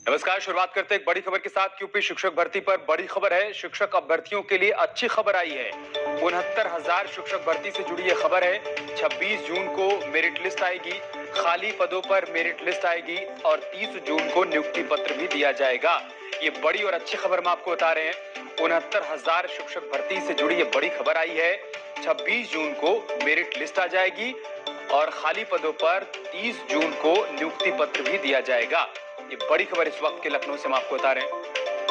नमस्कार। शुरुआत करते हैं एक बड़ी खबर के साथ। यूपी शिक्षक भर्ती पर बड़ी खबर है। शिक्षक अभ्यर्थियों के लिए अच्छी खबर आई है। 69,000 शिक्षक भर्ती से जुड़ी यह खबर है। 26 जून को मेरिट लिस्ट आएगी, खाली पदों पर मेरिट लिस्ट आएगी और 30 जून को नियुक्ति पत्र भी दिया जाएगा। ये बड़ी और अच्छी खबर हम आपको बता रहे हैं। 69,000 शिक्षक भर्ती से जुड़ी ये बड़ी खबर आई है। 26 जून को मेरिट लिस्ट आ जाएगी और खाली पदों पर 30 जून को नियुक्ति पत्र भी दिया जाएगा। ये बड़ी खबर इस वक्त के लखनऊ से हम आपको बता रहे हैं।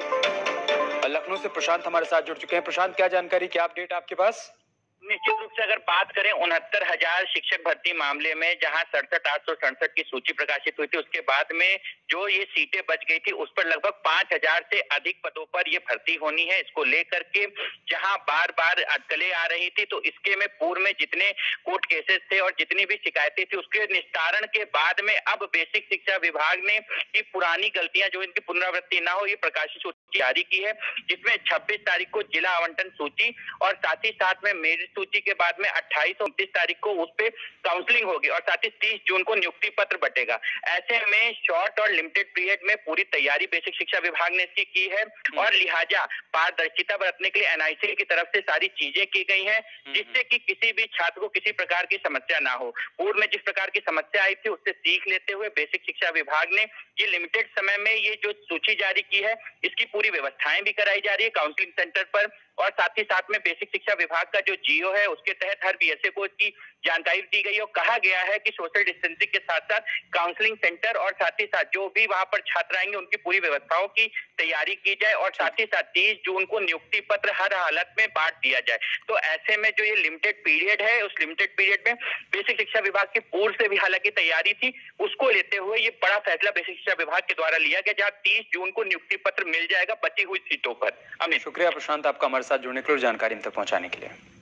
लखनऊ से प्रशांत हमारे साथ जुड़ चुके हैं। प्रशांत, क्या जानकारी, क्या अपडेट आपके पास? निश्चित रूप से अगर बात करें 69,000 शिक्षक भर्ती मामले में, जहां 67,867 की सूची प्रकाशित हुई थी, उसके बाद में जो ये सीटें बच गई थी उस पर लगभग 5,000 से अधिक पदों पर ये भर्ती होनी है। इसको लेकर के जहां बार बार अटकलें आ रही थी, तो इसके में पूर्व में जितने कोर्ट केसेस थे और जितनी भी शिकायतें थी, उसके निस्तारण के बाद में अब बेसिक शिक्षा विभाग ने ये पुरानी गलतियां जो इनकी पुनरावृत्ति ना हो, ये प्रकाशित सूची जारी की है, जिसमें 26 तारीख को जिला आवंटन सूची और साथ ही साथ में मेरिट सूची के बाद में 28 और 29 तारीख को उस पे काउंसलिंग होगी और साथ ही 30 जून को नियुक्ति पत्र बटेगा। ऐसे में शॉर्ट और लिमिटेड पीरियड में पूरी तैयारी बेसिक शिक्षा विभाग ने इसकी की है और लिहाजा पारदर्शिता बरतने के लिए एनआईसी की तरफ से सारी चीजें की गई हैं, जिससे कि किसी भी छात्र को किसी प्रकार की समस्या ना हो। पूर्व में जिस प्रकार की समस्या आई थी उससे सीख लेते हुए बेसिक शिक्षा विभाग ने ये लिमिटेड समय में ये जो सूची जारी की है, इसकी पूरी व्यवस्थाएं भी कराई जा रही है काउंसलिंग सेंटर पर और साथ ही साथ में बेसिक शिक्षा विभाग का जो जीओ है उसके तहत हर बीएसए को इसकी जानकारी दी गई और कहा गया है कि सोशल डिस्टेंसिंग के साथ साथ काउंसलिंग सेंटर और साथ ही साथ जो भी वहां पर छात्र आएंगे उनकी पूरी व्यवस्थाओं की तैयारी की जाए और साथ ही साथ 30 जून को नियुक्ति पत्र हर हालत में बांट दिया जाए। तो ऐसे में जो ये लिमिटेड पीरियड है, उस लिमिटेड पीरियड में बेसिक शिक्षा विभाग की पूर्व से भी हालांकि तैयारी थी, उसको लेते हुए ये बड़ा फैसला बेसिक शिक्षा विभाग के द्वारा लिया गया, जहाँ 30 जून को नियुक्ति पत्र मिल जाएगा बची हुई सीटों पर। शुक्रिया प्रशांत, आपका हमारे साथ जुड़ने के लिए और जानकारी हम तक पहुंचाने के लिए।